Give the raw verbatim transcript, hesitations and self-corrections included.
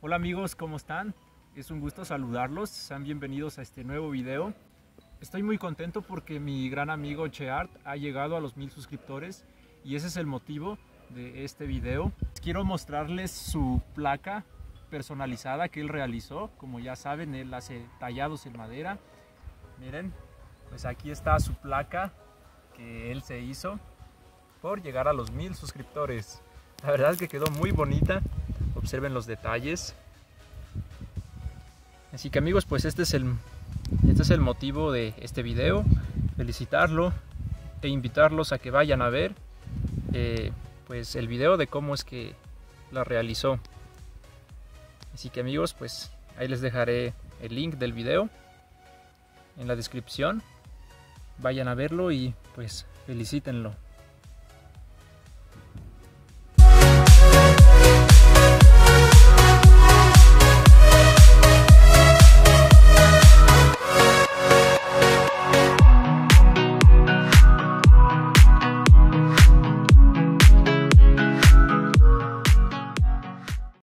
Hola amigos, ¿cómo están? Es un gusto saludarlos, sean bienvenidos a este nuevo video. Estoy muy contento porque mi gran amigo Cheart ha llegado a los mil suscriptores y ese es el motivo de este video. Quiero mostrarles su placa personalizada que él realizó. Como ya saben, él hace tallados en madera. Miren, pues aquí está su placa que él se hizo por llegar a los mil suscriptores. La verdad es que quedó muy bonita. Observen los detalles. Así que amigos, pues este es el, este es el motivo de este video. Felicitarlo e invitarlos a que vayan a ver eh, pues el video de cómo es que la realizó. Así que amigos, pues ahí les dejaré el link del video en la descripción. Vayan a verlo y pues felicítenlo.